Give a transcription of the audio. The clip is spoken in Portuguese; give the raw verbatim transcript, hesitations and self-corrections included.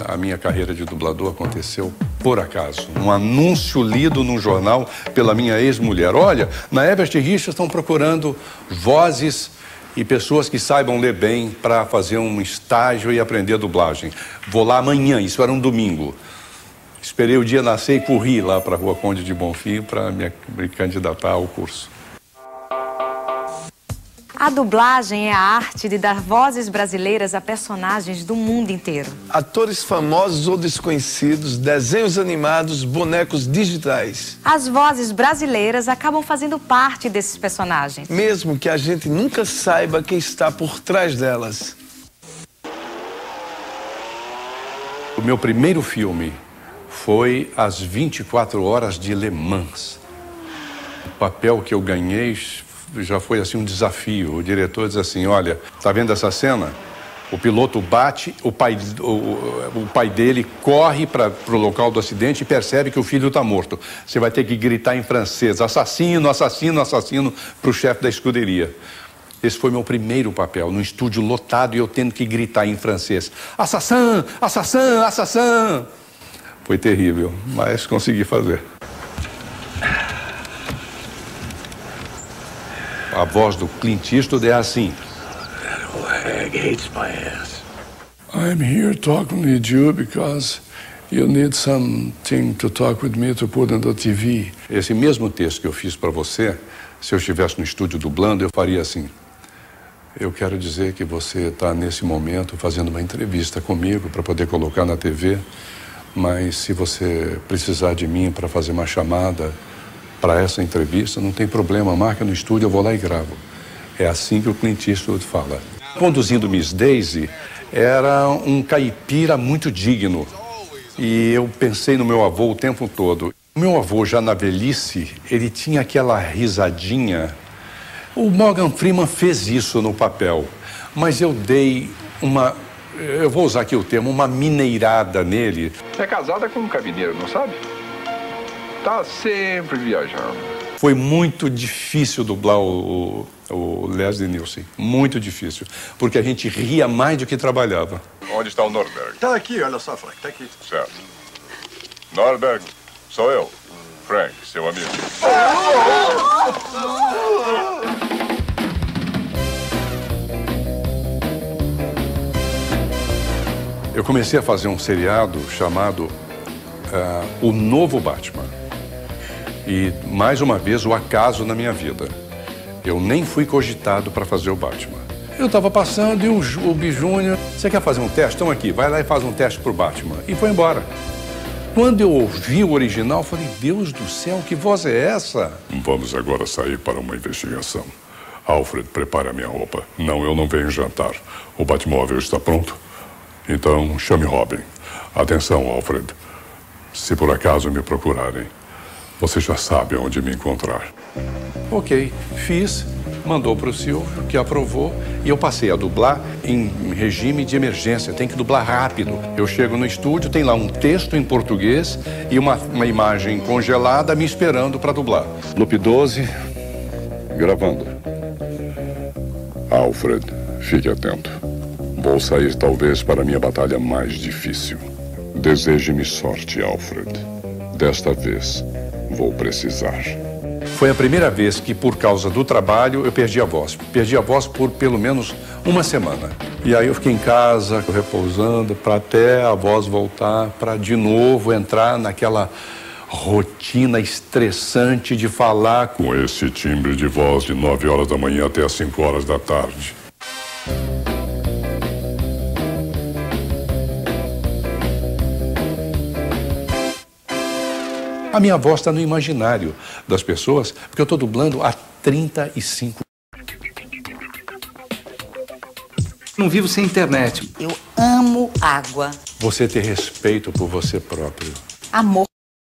a minha carreira de dublador aconteceu por acaso. Um anúncio lido num jornal pela minha ex-mulher. Olha, na Everett Richards estão procurando vozes e pessoas que saibam ler bem para fazer um estágio e aprender dublagem. Vou lá amanhã, isso era um domingo. Esperei o dia nascer e corri lá para a Rua Conde de Bonfim para me, me candidatar ao curso. A dublagem é a arte de dar vozes brasileiras a personagens do mundo inteiro. Atores famosos ou desconhecidos, desenhos animados, bonecos digitais. As vozes brasileiras acabam fazendo parte desses personagens. Mesmo que a gente nunca saiba quem está por trás delas. O meu primeiro filme foi As vinte e quatro Horas de Le Mans. O papel que eu ganhei já foi assim um desafio. O diretor diz assim, olha, tá vendo essa cena? O piloto bate, o pai, o, o pai dele corre para o local do acidente e percebe que o filho está morto. Você vai ter que gritar em francês, assassino, assassino, assassino, para o chefe da escuderia. Esse foi meu primeiro papel, num estúdio lotado e eu tendo que gritar em francês. Assassin, assassin, assassin. Foi terrível, mas consegui fazer. A voz do Clint Eastwood é assim. That old hag hates my ass. I'm here talking with you because you need something to talk with me to put on the T V. Esse mesmo texto que eu fiz para você, se eu estivesse no estúdio dublando, eu faria assim. Eu quero dizer que você está nesse momento fazendo uma entrevista comigo para poder colocar na T V, mas se você precisar de mim para fazer uma chamada para essa entrevista, não tem problema, marca no estúdio, eu vou lá e gravo. É assim que o Clint Eastwood fala. Conduzindo Miss Daisy, era um caipira muito digno. E eu pensei no meu avô o tempo todo. O meu avô, já na velhice, ele tinha aquela risadinha. O Morgan Freeman fez isso no papel, mas eu dei uma, eu vou usar aqui o termo, uma mineirada nele. É casada com um caminheiro, não sabe? Tá sempre viajando. Foi muito difícil dublar o, o, o Leslie Nielsen, muito difícil, porque a gente ria mais do que trabalhava. Onde está o Nordberg? Tá aqui, olha só, Frank, tá aqui. Certo. Nordberg, sou eu, Frank, seu amigo. Eu comecei a fazer um seriado chamado uh, O Novo Batman. E, mais uma vez, o acaso na minha vida. Eu nem fui cogitado para fazer o Batman. Eu estava passando e o, o B. Júnior... Você quer fazer um teste? Então aqui, vai lá e faz um teste pro Batman. E foi embora. Quando eu ouvi o original, eu falei, Deus do céu, que voz é essa? Vamos agora sair para uma investigação. Alfred, prepare a minha roupa. Não, eu não venho jantar. O Batmóvel está pronto? Então, chame Robin. Atenção, Alfred. Se por acaso me procurarem, você já sabe onde me encontrar. Ok, fiz, mandou para o Silvio, que aprovou, e eu passei a dublar em regime de emergência. Tem que dublar rápido. Eu chego no estúdio, tem lá um texto em português e uma, uma imagem congelada me esperando para dublar. Loop doze, gravando. Alfred, fique atento. Vou sair talvez para a minha batalha mais difícil. Deseje-me sorte, Alfred. Desta vez, vou precisar. Foi a primeira vez que, por causa do trabalho, eu perdi a voz. Perdi a voz por pelo menos uma semana. E aí eu fiquei em casa, repousando, para até a voz voltar, para de novo entrar naquela rotina estressante de falar com... Com esse timbre de voz de nove horas da manhã até as cinco horas da tarde. A minha voz está no imaginário das pessoas, porque eu estou dublando há trinta e cinco anos. Não vivo sem internet. Eu amo água. Você ter respeito por você próprio. Amor.